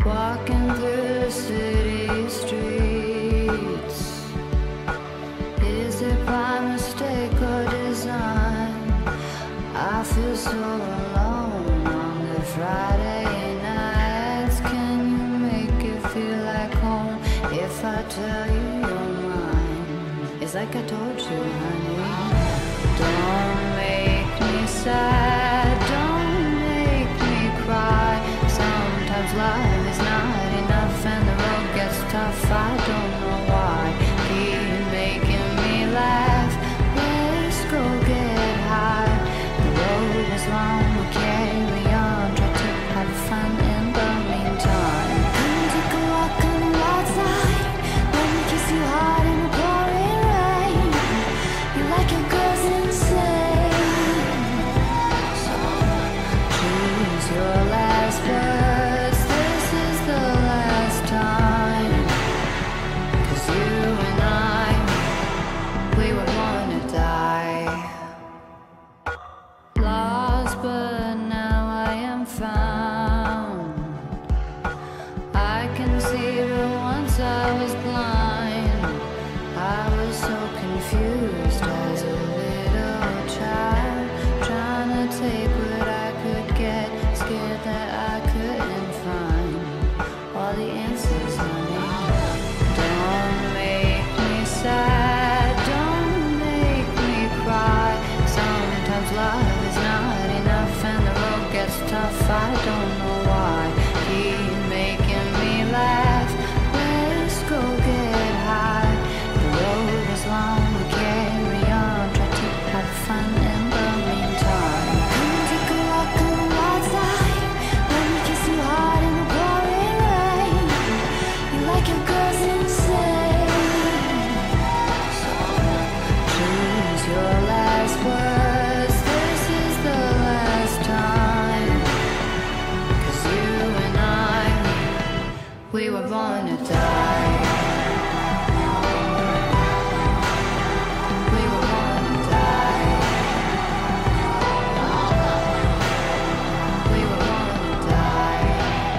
walking through the city streets. Is it by mistake or design? I feel so alone on the Friday nights. Can you make it feel like home if I tell you you're mine? It's like I told you, honey. Don't make me sad, don't make me cry. Sometimes life is not enough and the road gets tough. I don't know why. Keep making me laugh. Let's go get high. The road is long, we'll carry on. Try to have fun in the meantime. Come take a walk on the outside. Let me kiss you hard in the pouring rain. You like your girls insane. So choose your last words. This is the last time. 'Cause you and I, we were born to die. Lost, but now I am found. I can see, but once I was blind. I was so confused as a little child, trying to take what I could get, scared that I couldn't find all the answers, honey. Don't make me sad, don't make me cry. Sometimes love is not enough and the road gets tough. I don't know why. Keep making me laugh. Let's go get high. The road is long, we carry on. Try to have fun in the meantime. Come take a walk on the outside. Let me kiss you hard in the pouring rain. You like your girls insane. So choose your last words. This is the last time. 'Cause you and I, we were born to die. We were born to die. We were born to die.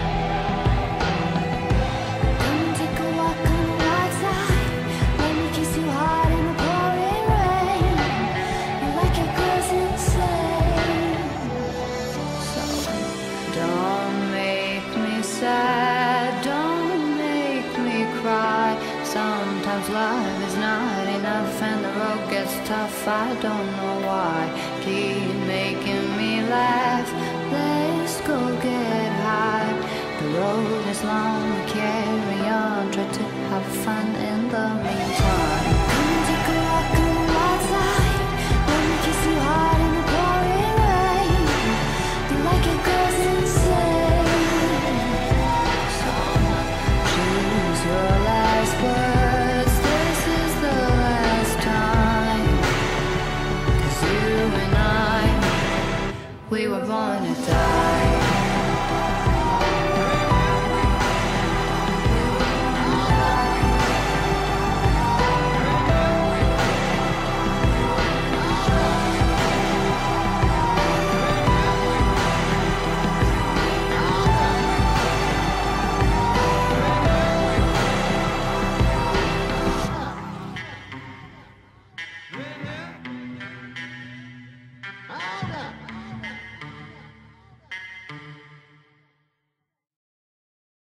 Come take a walk on the outside. Let me kiss you hard in the pouring rain. You like your girls insane. So don't make me sad, don't make me cry. Sometimes love is not enough and the road gets tough. I don't know why. Keep making me laugh. Let's go get high. The road is long, we carry on. Try to have fun in the meantime. Come take a walk on the outside. Let me kiss you hard in the pouring rain. You like your girls insane. So choose your last words. This is the last time. 'Cause you and I, we were born to die.